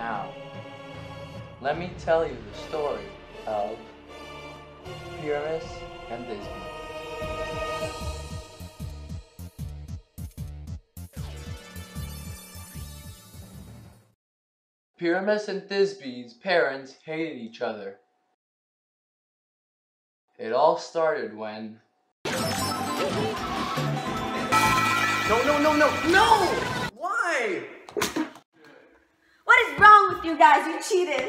Now, let me tell you the story of Pyramus and Thisbe. Pyramus and Thisbe's parents hated each other. It all started when... No! Why? What is wrong with you guys? You cheated!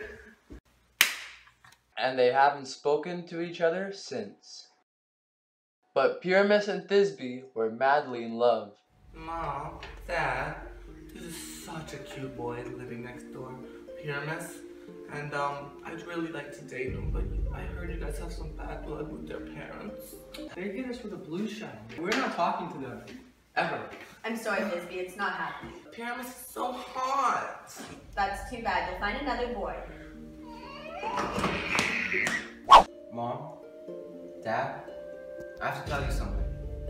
And they haven't spoken to each other since. But Pyramus and Thisbe were madly in love. Mom, Dad, this is such a cute boy living next door, Pyramus. And I'd really like to date him, but I heard you guys have some bad blood with their parents. They did us with a blue shine. We're not talking to them. Ever. I'm sorry, Thisbe, it's not happening. Pyramus is so hot. That's too bad. You'll find another boy. Mom, Dad, I have to tell you something.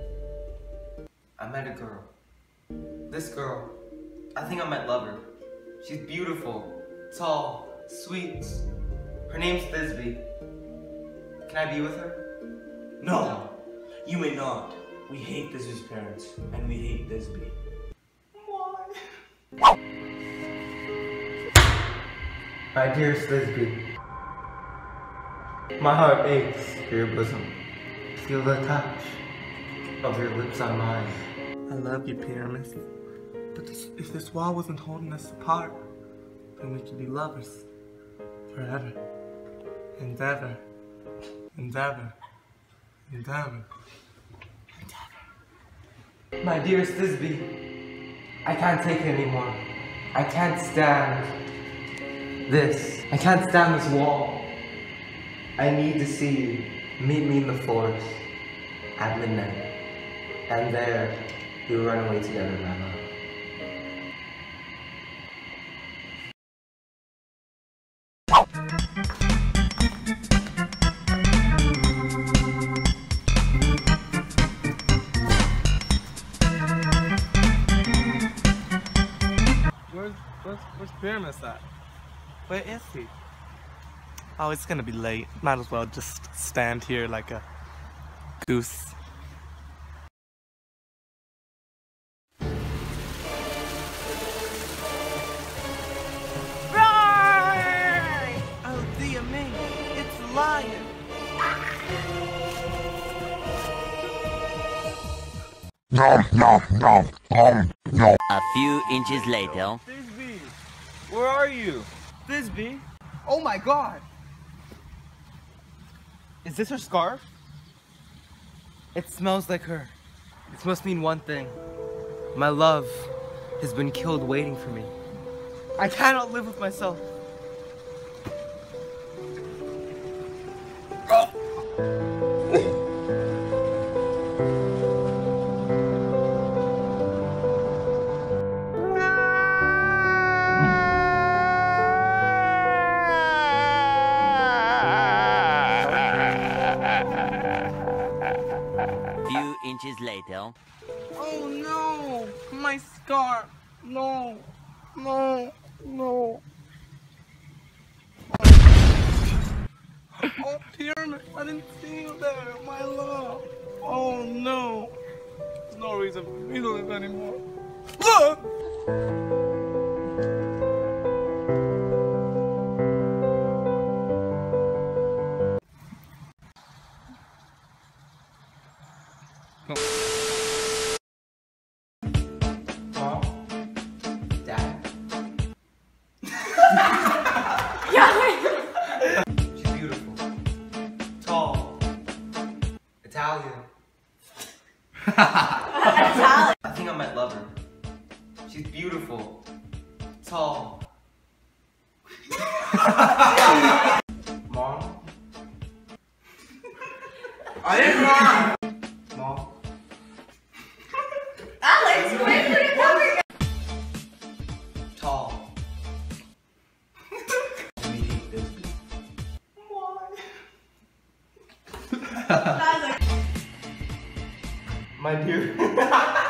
I met a girl. This girl, I think I might love her. She's beautiful, tall, sweet. Her name's Thisbe. Can I be with her? No, you may not. We hate Thisbe's parents, and we hate Thisbe. Why? My dearest Thisbe, my heart aches for your bosom. Feel the touch of your lips on mine. I love you, Pyramus. But if this wall wasn't holding us apart, then we could be lovers. Forever. And ever. And ever. And ever. My dearest Thisbe, I can't take it anymore. I can't stand this. I can't stand this wall. I need to see you. Meet me in the forest at midnight. And there, we will run away together, my love. Where's Pyramus at? Where is he? Oh, it's gonna be late. Might as well just stand here like a goose. Roar! Oh dear me, it's a lion. A few inches later. Thisbe, where are you? Thisbe? Oh my god! Is this her scarf? It smells like her. This must mean one thing. My love has been killed waiting for me. I cannot live with myself. Few inches later. Oh no! My scarf! No! No! No! Oh, Pyramus, I didn't see you there, my love! Oh no! There's no reason for me to live anymore. Look! Mom? Dad? She's beautiful. Tall. Italian. Italian. I think I might love her. She's beautiful. Tall. Mom? I didn't lie! Mom? Alex, wait for your cover. Tall. We hate Thisbe. Why? My dear.